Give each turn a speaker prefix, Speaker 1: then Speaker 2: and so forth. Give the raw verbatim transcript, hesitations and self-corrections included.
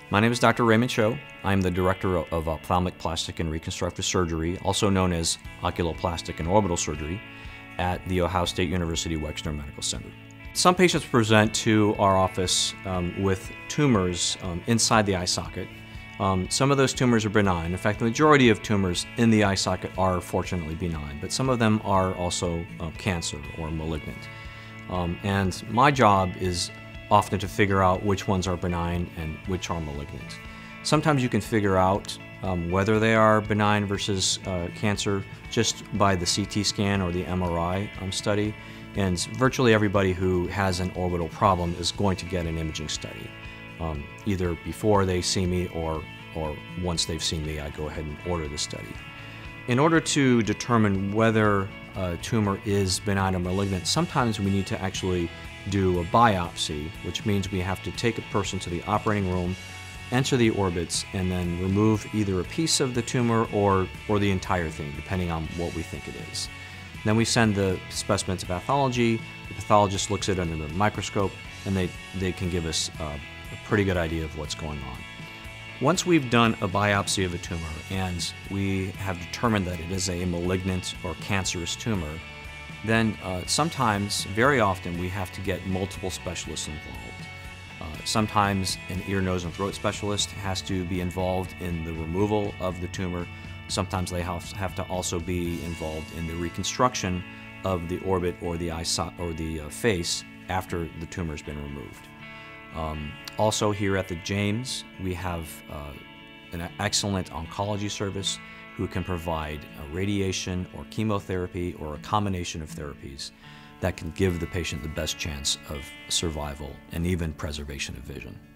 Speaker 1: My name is Doctor Raymond Cho. I'm the Director of Ophthalmic Plastic and Reconstructive Surgery, also known as Oculoplastic and Orbital Surgery, at The Ohio State University Wexner Medical Center. Some patients present to our office um, with tumors um, inside the eye socket. Um, some of those tumors are benign. In fact, the majority of tumors in the eye socket are fortunately benign, but some of them are also uh, cancer or malignant. Um, and my job is often to figure out which ones are benign and which are malignant. Sometimes you can figure out um, whether they are benign versus uh, cancer just by the C T scan or the M R I um, study. And virtually everybody who has an orbital problem is going to get an imaging study. Um, either before they see me or, or once they've seen me, I go ahead and order the study. In order to determine whether a tumor is benign or malignant, sometimes we need to actually do a biopsy, which means we have to take a person to the operating room, enter the orbits, and then remove either a piece of the tumor or, or the entire thing, depending on what we think it is. Then we send the specimen to pathology. The pathologist looks at it under the microscope, and they, they can give us uh, a pretty good idea of what's going on. Once we've done a biopsy of a tumor and we have determined that it is a malignant or cancerous tumor, then uh, sometimes, very often, we have to get multiple specialists involved. Uh, sometimes an ear, nose, and throat specialist has to be involved in the removal of the tumor. Sometimes they have, have to also be involved in the reconstruction of the orbit or the eye so or the uh, face after the tumor has been removed. Um, also here at the James, we have uh, an excellent oncology service who can provide a radiation or chemotherapy or a combination of therapies that can give the patient the best chance of survival and even preservation of vision.